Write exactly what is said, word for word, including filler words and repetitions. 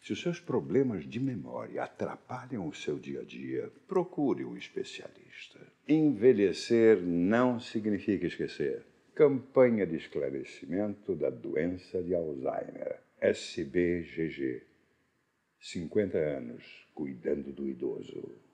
Se os seus problemas de memória atrapalham o seu dia a dia, procure um especialista. Envelhecer não significa esquecer. Campanha de esclarecimento da doença de Alzheimer. S B G G. cinquenta anos cuidando do idoso.